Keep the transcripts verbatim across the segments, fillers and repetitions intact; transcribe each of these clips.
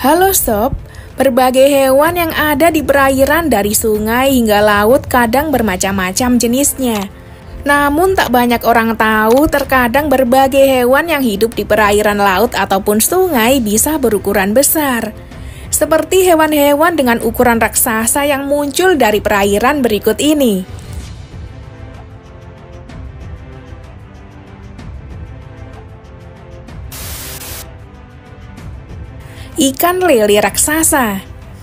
Halo sob, berbagai hewan yang ada di perairan dari sungai hingga laut kadang bermacam-macam jenisnya. Namun tak banyak orang tahu terkadang berbagai hewan yang hidup di perairan laut ataupun sungai bisa berukuran besar. Seperti hewan-hewan dengan ukuran raksasa yang muncul dari perairan berikut ini. Ikan lele raksasa.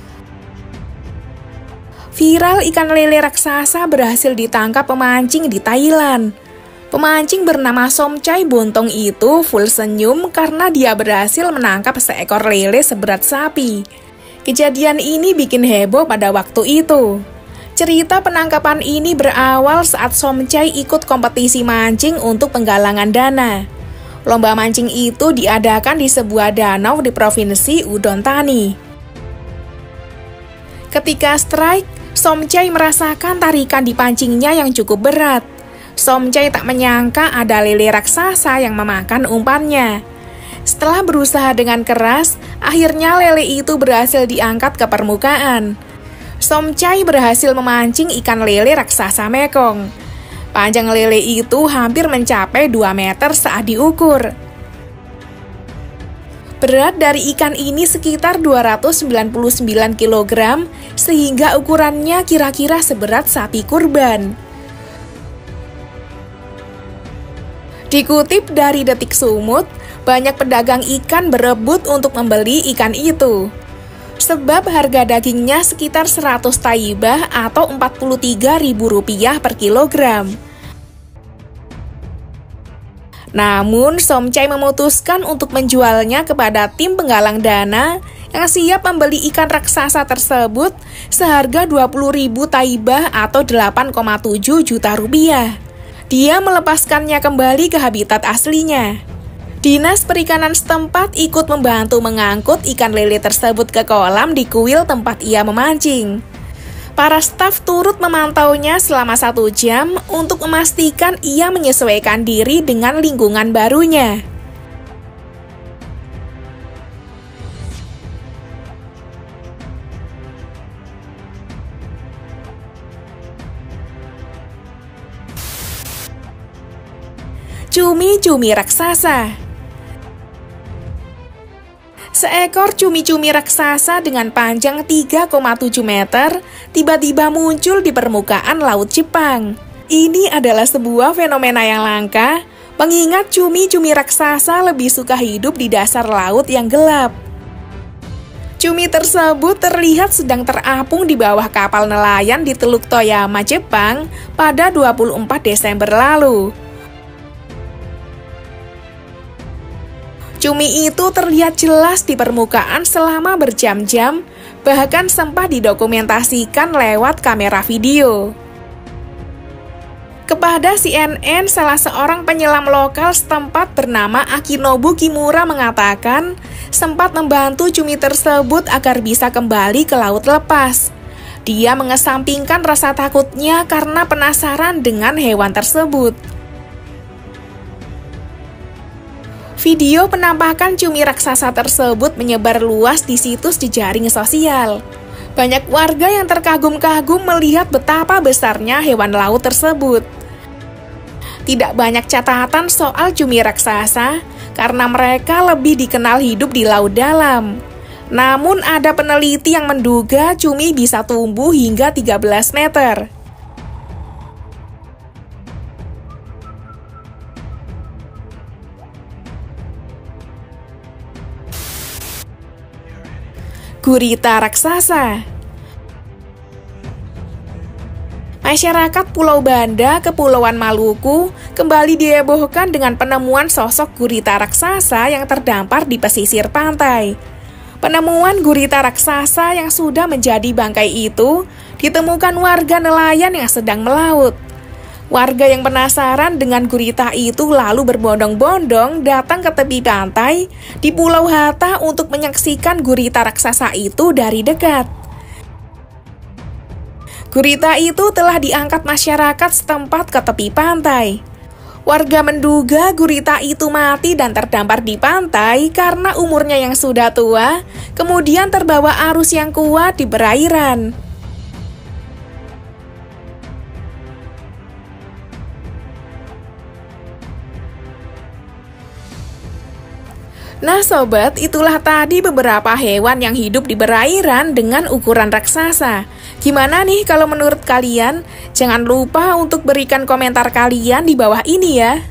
Viral ikan lele raksasa berhasil ditangkap pemancing di Thailand. Pemancing bernama Somchai Bontong itu full senyum karena dia berhasil menangkap seekor lele seberat sapi. Kejadian ini bikin heboh pada waktu itu. Cerita penangkapan ini berawal saat Somchai ikut kompetisi mancing untuk penggalangan dana. Lomba mancing itu diadakan di sebuah danau di Provinsi Udon Thani. Ketika strike, Somchai merasakan tarikan di pancingnya yang cukup berat. Somchai tak menyangka ada lele raksasa yang memakan umpannya. Setelah berusaha dengan keras, akhirnya lele itu berhasil diangkat ke permukaan. Somchai berhasil memancing ikan lele raksasa Mekong. Panjang lele itu hampir mencapai dua meter saat diukur. Berat dari ikan ini sekitar dua ratus sembilan puluh sembilan kilogram, sehingga ukurannya kira-kira seberat sapi kurban. Dikutip dari Detik Sumut, banyak pedagang ikan berebut untuk membeli ikan itu. Sebab harga dagingnya sekitar seratus taibah atau empat puluh tiga ribu rupiah per kilogram. Namun, Somchai memutuskan untuk menjualnya kepada tim penggalang dana yang siap membeli ikan raksasa tersebut seharga dua puluh ribu taibah atau delapan koma tujuh juta rupiah. Dia melepaskannya kembali ke habitat aslinya. Dinas Perikanan setempat ikut membantu mengangkut ikan lele tersebut ke kolam di kuil tempat ia memancing. Para staf turut memantaunya selama satu jam untuk memastikan ia menyesuaikan diri dengan lingkungan barunya. Cumi-cumi raksasa. Seekor cumi-cumi raksasa dengan panjang tiga koma tujuh meter tiba-tiba muncul di permukaan laut Jepang. Ini adalah sebuah fenomena yang langka, mengingat cumi-cumi raksasa lebih suka hidup di dasar laut yang gelap. Cumi tersebut terlihat sedang terapung di bawah kapal nelayan di Teluk Toyama, Jepang pada dua puluh empat Desember lalu. Cumi itu terlihat jelas di permukaan selama berjam-jam, bahkan sempat didokumentasikan lewat kamera video. Kepada C N N, salah seorang penyelam lokal setempat bernama Akinobu Kimura mengatakan sempat membantu cumi tersebut agar bisa kembali ke laut lepas. Dia mengesampingkan rasa takutnya karena penasaran dengan hewan tersebut. Video penampakan cumi raksasa tersebut menyebar luas di situs jejaring sosial. Banyak warga yang terkagum-kagum melihat betapa besarnya hewan laut tersebut. Tidak banyak catatan soal cumi raksasa karena mereka lebih dikenal hidup di laut dalam. Namun ada peneliti yang menduga cumi bisa tumbuh hingga tiga belas meter. Gurita raksasa. Masyarakat Pulau Banda, Kepulauan Maluku, kembali dihebohkan dengan penemuan sosok gurita raksasa yang terdampar di pesisir pantai. Penemuan gurita raksasa yang sudah menjadi bangkai itu ditemukan warga nelayan yang sedang melaut. Warga yang penasaran dengan gurita itu lalu berbondong-bondong datang ke tepi pantai di Pulau Hatta untuk menyaksikan gurita raksasa itu dari dekat. Gurita itu telah diangkat masyarakat setempat ke tepi pantai. Warga menduga gurita itu mati dan terdampar di pantai karena umurnya yang sudah tua, kemudian terbawa arus yang kuat di perairan. Nah sobat, itulah tadi beberapa hewan yang hidup di perairan dengan ukuran raksasa. Gimana nih kalau menurut kalian? Jangan lupa untuk berikan komentar kalian di bawah ini ya.